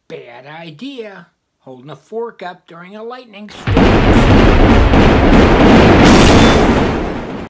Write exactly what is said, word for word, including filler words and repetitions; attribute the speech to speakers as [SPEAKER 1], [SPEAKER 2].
[SPEAKER 1] Bad idea. Holding a fork up during a lightning storm.